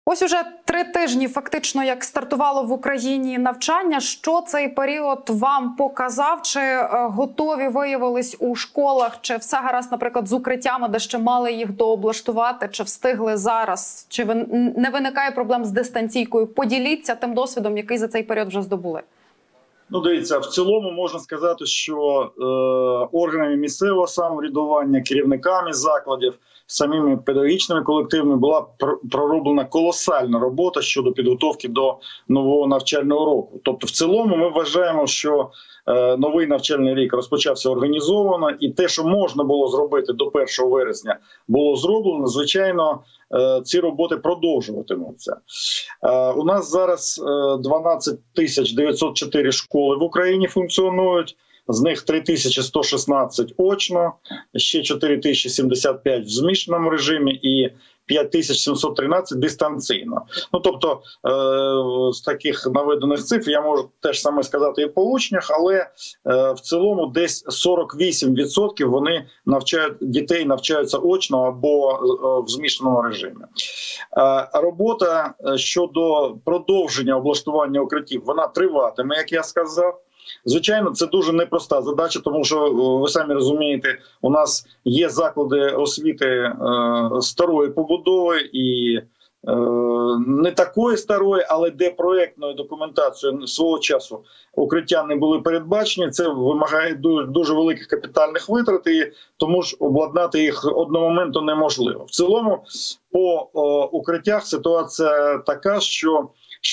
Ось уже 3 тижні фактично як стартувало в Україні навчання. Що цей період вам показав? Чи готові виявились у школах? Чи все гаразд, наприклад, з укриттями, де ще мали їх дооблаштувати? Чи встигли зараз? Чи не виникає проблем з дистанційкою? Поділіться тим досвідом, який за цей період вже здобули. Ну, дивіться, в цілому можна сказати, що органами місцевого самоврядування, керівниками закладів, самими педагогічними колективами була пророблена колосальна робота щодо підготовки до нового навчального року. Тобто, в цілому ми вважаємо, що новий навчальний рік розпочався організовано, і те, що можна було зробити до 1 вересня, було зроблено. Звичайно, ці роботи продовжуватимуться. У нас зараз 12 904 школи в Україні функціонують, з них 3116 очно, ще 4075 в змішаному режимі і 5713 дистанційно. Ну, тобто, з таких наведених цифр я можу теж саме сказати і по учнях, але в цілому десь 48% вони дітей навчаються очно або в змішаному режимі. Робота щодо продовження облаштування укриттів, вона триватиме, як я сказав. Звичайно, це дуже непроста задача, тому що, ви самі розумієте, у нас є заклади освіти старої побудови і не такої старої, але де проєктною документацією свого часу укриття не були передбачені. Це вимагає дуже великих капітальних витрат, і тому ж обладнати їх одномоментно неможливо. В цілому, по укриттях ситуація така, що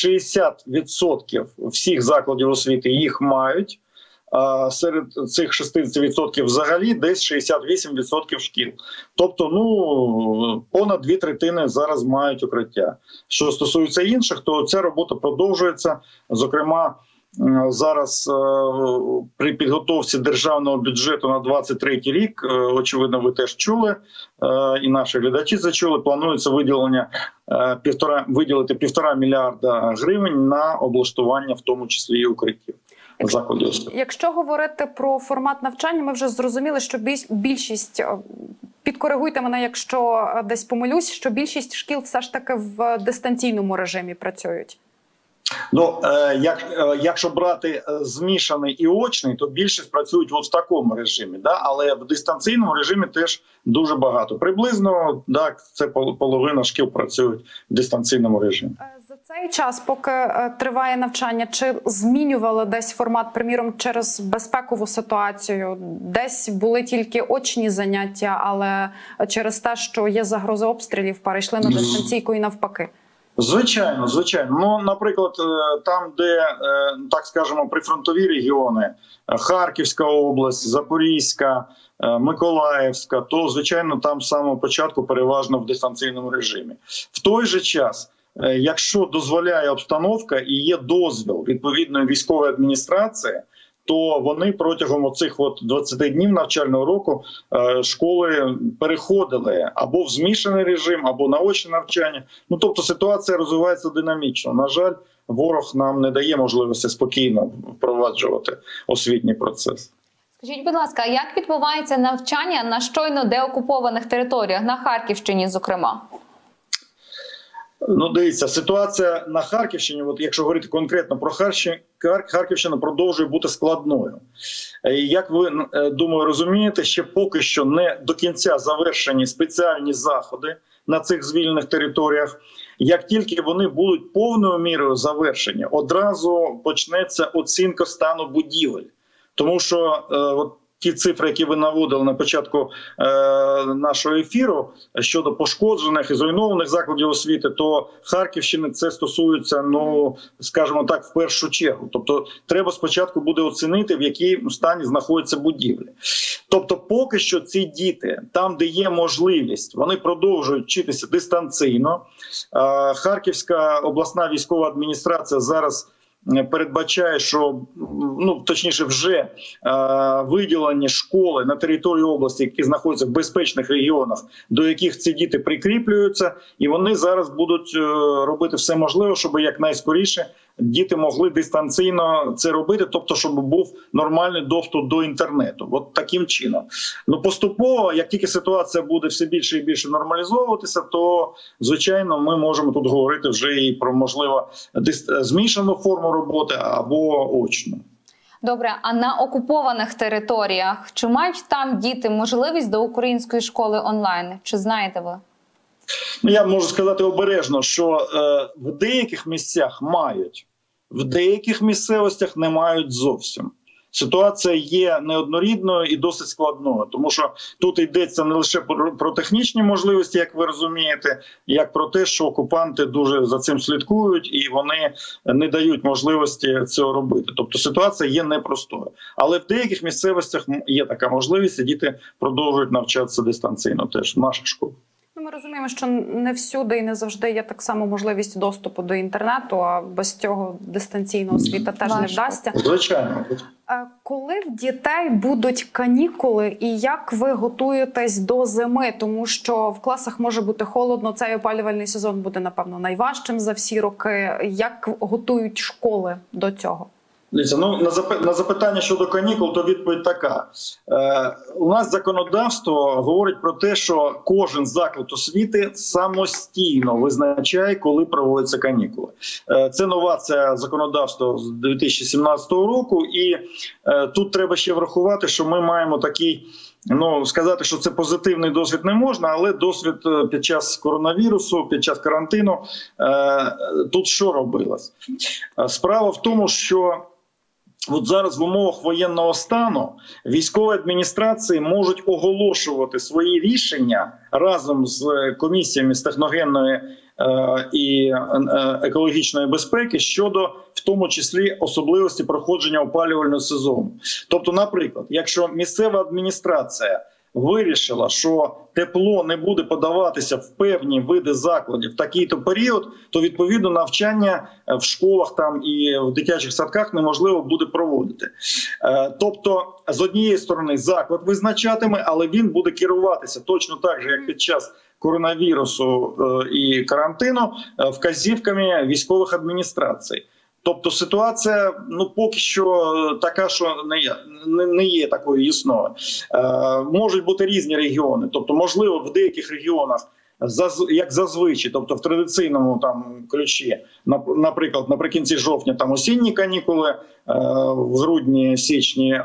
60% всіх закладів освіти їх мають, а серед цих 60% взагалі десь 68% шкіл. Тобто, понад 2/3 зараз мають укриття. Що стосується інших, то ця робота продовжується. Зокрема, зараз при підготовці державного бюджету на 2023 рік, очевидно, ви теж чули, і наші глядачі це чули, планується виділити 1,5 мільярда гривень на облаштування, в тому числі і укриттів. Якщо говорити про формат навчання, ми вже зрозуміли, що більшість, підкоригуйте мене, якщо десь помилюсь, що більшість шкіл все ж таки в дистанційному режимі працюють. Ну, якщо брати змішаний і очний, то більшість працюють в такому режимі, да? Але в дистанційному режимі теж дуже багато. Приблизно, це половина шкіл працюють в дистанційному режимі. За цей час, поки триває навчання, чи змінювали десь формат, приміром, через безпекову ситуацію? Десь були тільки очні заняття, але через те, що є загроза обстрілів, перейшли на дистанційку і навпаки? Звичайно, звичайно. Ну, наприклад, там, де, так скажемо, прифронтові регіони, Харківська область, Запорізька, Миколаївська, то, звичайно, там з самого початку переважно в дистанційному режимі. В той же час, якщо дозволяє обстановка і є дозвіл відповідної військової адміністрації, то вони протягом оцих 20 днів навчального року школи переходили або в змішаний режим, або на очне навчання. Ну, тобто ситуація розвивається динамічно. На жаль, ворог нам не дає можливості спокійно впроваджувати освітній процес. Скажіть, будь ласка, як відбувається навчання на щойно деокупованих територіях, на Харківщині, зокрема? Ну, дивіться, ситуація на Харківщині, якщо говорити конкретно про Харківщину, продовжує бути складною. Як ви, думаю, розумієте, ще поки що не до кінця завершені спеціальні заходи на цих звільнених територіях. Як тільки вони будуть повною мірою завершені, одразу почнеться оцінка стану будівель. Тому що ті цифри, які ви наводили на початку нашого ефіру щодо пошкоджених і зруйнованих закладів освіти, то Харківщини це стосується, скажімо так, в першу чергу. Тобто треба спочатку буде оцінити, в якому стані знаходяться будівлі. Тобто поки що ці діти, там, де є можливість, вони продовжують вчитися дистанційно. Харківська обласна військова адміністрація зараз передбачає, що, точніше, вже виділені школи на території області, які знаходяться в безпечних регіонах, до яких ці діти прикріплюються, і вони зараз будуть робити все можливе, щоб якнайскоріше діти могли дистанційно це робити, тобто щоб був нормальний доступ до інтернету. От таким чином. Ну, поступово, як тільки ситуація буде все більше і більше нормалізовуватися, то, звичайно, ми можемо тут говорити вже і про, можливо, змішану форму роботи або очну. Добре, а на окупованих територіях, чи мають там діти можливість до української школи онлайн? Чи знаєте ви? Ну, я можу сказати обережно, що в деяких місцях мають, в деяких місцевостях не мають зовсім. Ситуація є неоднорідною і досить складною, тому що тут йдеться не лише про технічні можливості, як ви розумієте, як про те, що окупанти дуже за цим слідкують і вони не дають можливості цього робити. Тобто ситуація є непростою. Але в деяких місцевостях є така можливість, і діти продовжують навчатися дистанційно теж в наших школах. Ми розуміємо, що не всюди і не завжди є так само можливість доступу до інтернету, а без цього дистанційна освіта теж не вдасться. Звичайно. Коли в дітей будуть канікули і як ви готуєтесь до зими? Тому що в класах може бути холодно, цей опалювальний сезон буде, напевно, найважчим за всі роки. Як готують школи до цього? Дивіться, ну, на запитання щодо канікул, то відповідь така. У нас законодавство говорить про те, що кожен заклад освіти самостійно визначає, коли проводяться канікули. Це новація законодавства з 2017 року, і тут треба ще врахувати, що ми маємо такий, ну, сказати, що це позитивний досвід не можна, але досвід під час коронавірусу, під час карантину, тут що робилось? Справа в тому, що от зараз в умовах воєнного стану військові адміністрації можуть оголошувати свої рішення разом з комісіями з техногенної і екологічної безпеки щодо, в тому числі, особливості проходження опалювального сезону. Тобто, наприклад, якщо місцева адміністрація вирішила, що тепло не буде подаватися в певні види закладів в такий-то період, то, відповідно, навчання в школах там і в дитячих садках неможливо буде проводити. Тобто, з однієї сторони, заклад визначатиме, але він буде керуватися точно так же, як під час коронавірусу і карантину, вказівками військових адміністрацій. Тобто ситуація, ну, поки що така, що не є такою ясною. Можуть бути різні регіони. Тобто, можливо, в деяких регіонах, як зазвичай, тобто в традиційному там ключі, наприклад, наприкінці жовтня там осінні канікули, в грудні, січні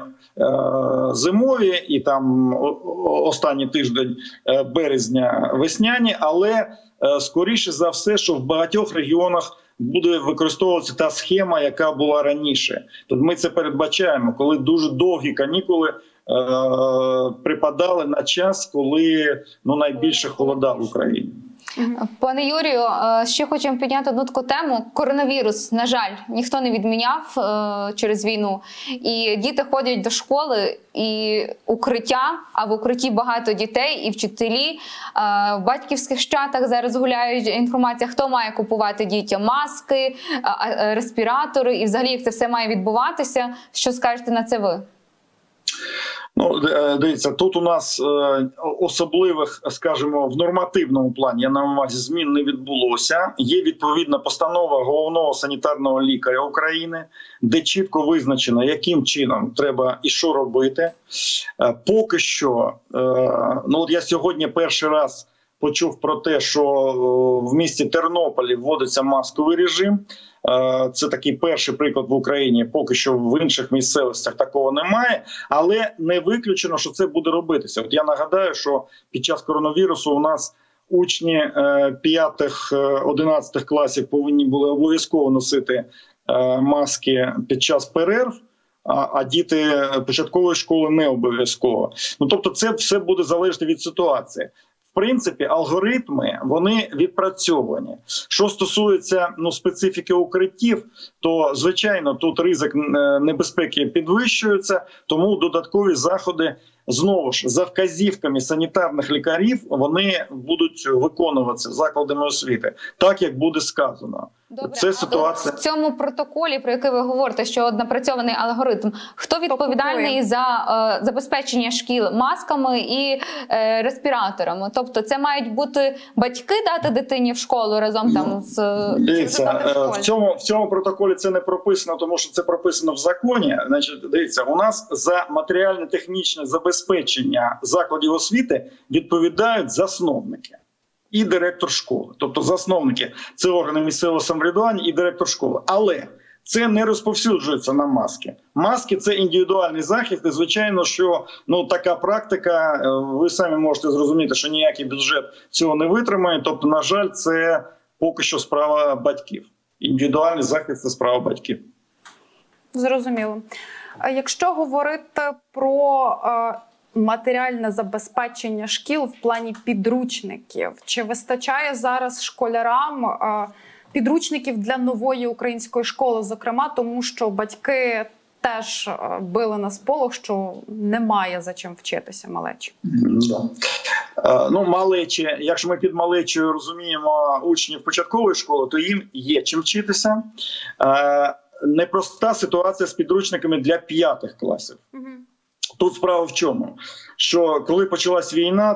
зимові і там останній тиждень березня весняні, але скоріше за все, що в багатьох регіонах буде використовуватися та схема, яка була раніше. Тобто ми це передбачаємо, коли дуже довгі канікули припадали на час, коли найбільше холода в Україні. Пане Юрію, ще хочемо підняти одну таку тему. Коронавірус, на жаль, ніхто не відміняв через війну. І діти ходять до школи, і укриття, а в укритті багато дітей і вчителі. В батьківських чатах зараз гуляють інформація, хто має купувати дітям маски, респіратори, і взагалі як це все має відбуватися. Що скажете на це ви? Ну, дивіться, тут у нас особливих, скажімо, в нормативному плані, я на увазі, змін не відбулося. Є відповідна постанова Головного санітарного лікаря України, де чітко визначено, яким чином треба і що робити. Поки що, ну от я сьогодні перший раз почув про те, що в місті Тернополі вводиться масковий режим. Це такий перший приклад в Україні. Поки що в інших місцевостях такого немає, але не виключено, що це буде робитися. От я нагадаю, що під час коронавірусу у нас учні 5-11 класів повинні були обов'язково носити маски під час перерв, а діти початкової школи не обов'язково. Ну, тобто це все буде залежати від ситуації. В принципі, алгоритми, вони відпрацьовані. Що стосується специфіки укриттів, то, звичайно, тут ризик небезпеки підвищується, тому додаткові заходи знову ж за вказівками санітарних лікарів вони будуть виконуватися закладами освіти, так як буде сказано. Добре, це ситуація в цьому протоколі, про який ви говорите, що напрацьований алгоритм, хто відповідальний за забезпечення шкіл масками і респіраторами? Тобто це мають бути батьки дати дитині в школу разом там з дивіться, в цьому протоколі це не прописано, тому що це прописано в законі. Значить, дивіться, у нас за матеріально-технічне забезпечення закладів освіти відповідають засновники і директор школи. Тобто засновники – це органи місцевого самоврядування і директор школи. Але це не розповсюджується на маски. Маски – це індивідуальний захист. І, звичайно, що така практика, ви самі можете зрозуміти, що ніякий бюджет цього не витримає. Тобто, на жаль, це поки що справа батьків. Індивідуальний захист – це справа батьків. Зрозуміло. Якщо говорити про матеріальне забезпечення шкіл в плані підручників, чи вистачає зараз школярам підручників для нової української школи, зокрема, тому що батьки теж били на сполох, що немає за чим вчитися малечі? Малечі, якщо ми під малечою розуміємо учнів початкової школи, то їм є чим вчитися. Непроста ситуація з підручниками для 5 класів. Тут справа в чому? Що коли почалась війна,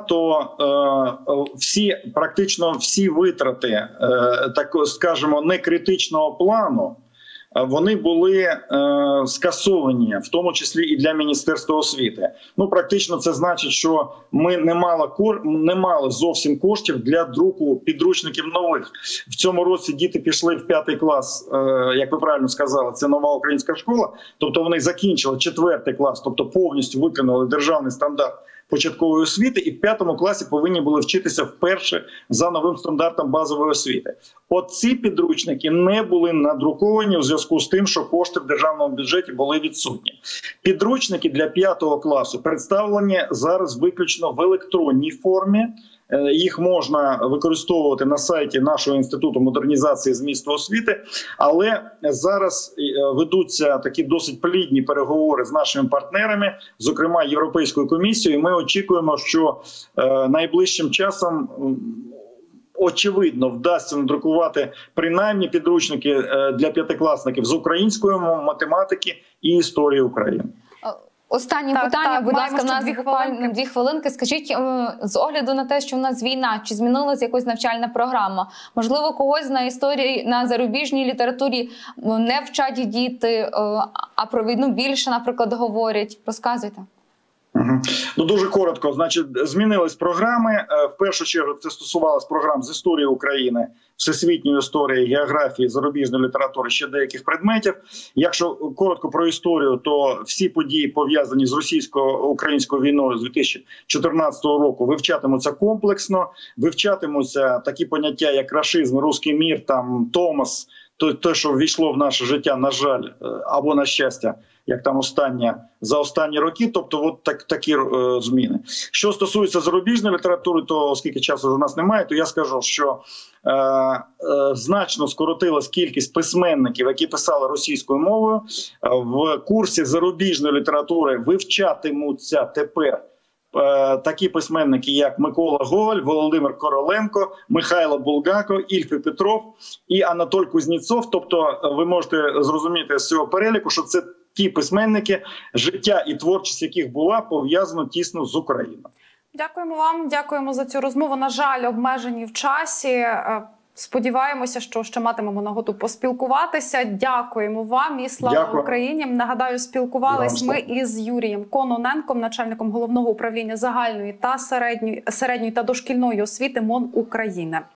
то практично всі витрати, так скажемо, некритичного плану, вони були скасовані, в тому числі і для Міністерства освіти. Практично це значить, що ми не мали зовсім коштів для друку підручників нових. В цьому році діти пішли в 5 клас, як ви правильно сказали, це нова українська школа, тобто вони закінчили 4 клас, тобто повністю виконали державний стандарт початкової освіти, і в 5 класі повинні були вчитися вперше за новим стандартом базової освіти. Ці підручники не були надруковані у зв'язку з тим, що кошти в державному бюджеті були відсутні. Підручники для 5 класу представлені зараз виключно в електронній формі. Їх можна використовувати на сайті нашого Інституту модернізації змісту освіти, але зараз ведуться такі досить плідні переговори з нашими партнерами, зокрема Європейською комісією. Ми очікуємо, що найближчим часом очевидно вдасться надрукувати принаймні підручники для 5-класників з української математики і історії України. Останнє питання, будь ласка, в нас буквально 2 хвилинки. Скажіть, з огляду на те, що в нас війна, чи змінилася якась навчальна програма? Можливо, когось на історії, на зарубіжній літературі не вчать діти, а про війну більше, наприклад, говорять? Розказуйте. Дуже коротко. Значить, змінились програми. В першу чергу це стосувалось програм з історії України, всесвітньої історії, географії, зарубіжної літератури, ще деяких предметів. Якщо коротко про історію, то всі події, пов'язані з російсько-українською війною з 2014 року, вивчатимуться комплексно, вивчатимуться такі поняття, як рашизм, руський мір, Томос, те, що ввійшло в наше життя, на жаль, або на щастя, як там за останні роки, тобто такі зміни. Що стосується зарубіжної літератури, то оскільки часу у нас немає, то я скажу, що значно скоротилась кількість письменників, які писали російською мовою. В курсі зарубіжної літератури вивчатимуться тепер такі письменники, як Микола Гоголь, Володимир Короленко, Михайло Булгаков, Ільф Петров і Анатоль Кузнєцов. Тобто ви можете зрозуміти з цього переліку, що це ті письменники, життя і творчість яких була пов'язана тісно з Україною. Дякуємо вам, дякуємо за цю розмову. На жаль, обмежені в часі. Сподіваємося, що ще матимемо нагоду поспілкуватися. Дякуємо вам і слава Україні. Нагадаю, спілкувались ми із Юрієм Кононенком, начальником Головного управління загальної та середньої та дошкільної освіти МОН України.